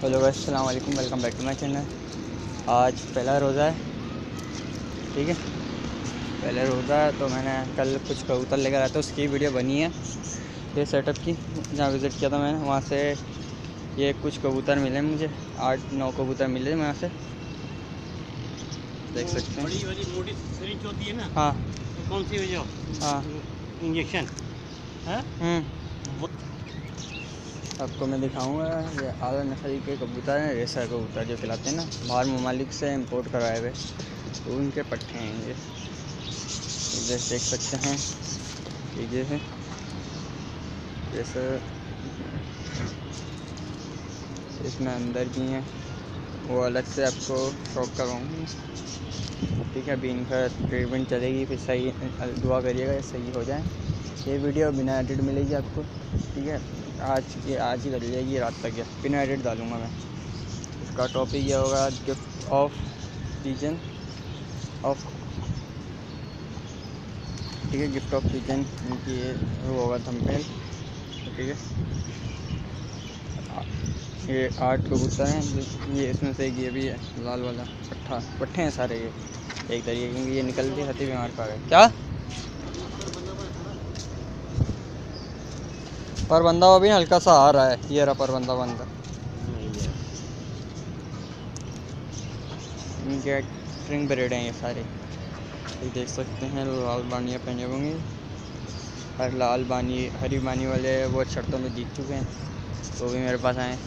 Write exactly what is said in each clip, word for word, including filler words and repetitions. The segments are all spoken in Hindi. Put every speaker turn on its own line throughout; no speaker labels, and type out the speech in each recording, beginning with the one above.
हेलो गाइस, अस्सलाम वालेकुम, welcome back to my channel. आज पहला रोज़ा है, ठीक है। पहले रोज़ा है तो मैंने कल कुछ कबूतर लेकर आया था, उसकी वीडियो बनी है ये सेटअप की। जहाँ विज़िट किया था मैंने, वहाँ से ये कुछ कबूतर मिले मुझे, आठ नौ कबूतर मिले वहाँ से, देख सकते हैं।
बड़ी वाली मोटी सिरिंज होती है ना,
हाँ
तो कौन सी जो
हाँ
इंजेक्शन है
हम्म आपको मैं दिखाऊंगा। ये आला नस्ल के कबूतर हैं, रेसर कबूतर जो खिलाते हैं ना, बाहर ममालिक से इंपोर्ट करवाए हुए, तो उनके पट्टे हैं ये। इधर देख सकते हैं, ये है रेसर। इसमें अंदर भी हैं, वो अलग से आपको शौक करवाऊँगी, ठीक है। अभी इनका ट्रीटमेंट चलेगी, फिर सही दुआ करिएगा सही हो जाए। ये वीडियो बिना एडिट मिलेगी आपको, ठीक है। आज ये आज ही कर जाएगी, रात तक या बिना एडिट डालूँगा मैं। इसका टॉपिक ये होगा, गिफ्ट ऑफ पिजन ऑफ, ठीक है। गिफ्ट ऑफ पिजन इनकी ये वो होगा थंबनेल, ठीक है। ये आठ कबूतर हैं, ये इसमें से ये भी है लाल वाला पट्ठा, पट्ठे हैं सारे ये एक तरीके, क्योंकि ये निकलते खाते बीमार पा गए क्या। पर बंदा वो भी हल्का सा आ रहा है, ये रहा पर बंदा बंदा इनके स्ट्रिंग ब्रेड हैं ये सारे, ये देख सकते हैं। लाल बानियाँ पहने होंगे, हर लाल बानी हरी बानी वाले वो शर्तों में जीत चुके हैं, तो भी मेरे पास आए।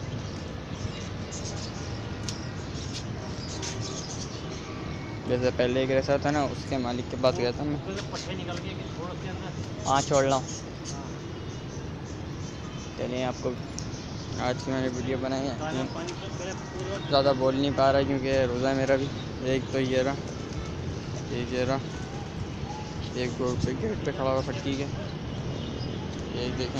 जैसे पहले एक रेसर था ना, उसके मालिक के पास गया था मैं। हाँ छोड़ रहा हूँ, चलिए। आपको आज की मैंने वीडियो बनाई है, ज़्यादा बोल नहीं पा रहा क्योंकि रोज़ा है मेरा भी। एक तो ये रहा, एक ये रहा, एक रोड पे गेट पे खड़ा हुआ फटकी के, एक देखें,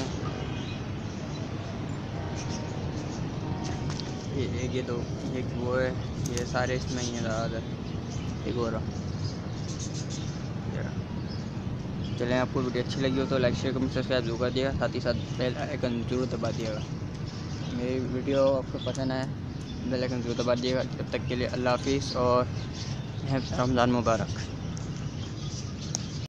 ये एक ये दो, एक वो है, ये सारे इसमें ही है ज़्यादातर। एक हो रहा। चलें, आपको वीडियो अच्छी लगी हो तो लाइक शेयर कमेंट सब्सक्राइब जरूर कर दिएगा, साथ ही साथ बेल आइकन जरूर दबा दिएगा। मेरी वीडियो आपको पसंद आए, बेल आइकन जरूर दबा दिएगा। तब तक के लिए अल्लाह हाफिज़ और रमज़ान मुबारक।